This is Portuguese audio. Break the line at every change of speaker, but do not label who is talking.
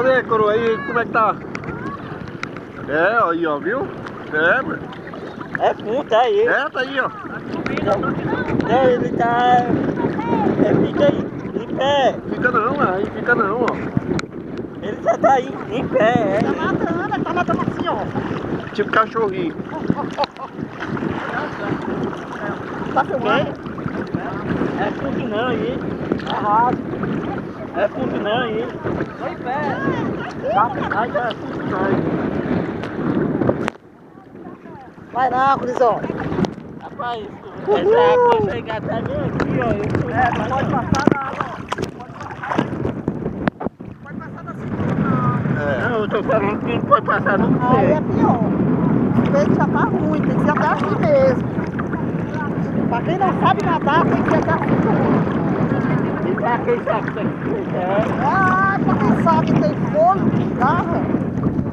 Cadê, coroa? Aí, como é que tá? É, aí, ó, viu? É, mano.
É fundo, tá aí.
É, tá aí, ó.
Não, ele tá... fica aí, em pé.
Fica não, aí fica não, ó.
Ele já tá aí, em pé, é.
Tá nadando assim, ó.
Tipo cachorrinho.
Tá filmando?
É fundo não aí.
É raso.
É fundo não aí.
Foi em pé.
Aí já é fundo não aí.
Vai não, gurizão.
Rapaz, essa água chega até bem aqui, ó. Eu fui
Não pode passar da água, ó. Pode passar da cintura, não.
Não, eu tô falando que não pode passar no
Aí
pé.
é pior. O peito já tá ruim, tem que ser até assim mesmo. Pra quem não sabe nadar, tem que ser até a cintura.
E pra quem sabe que tem que ser,
Ah, pra quem sabe tem fôlego, garra.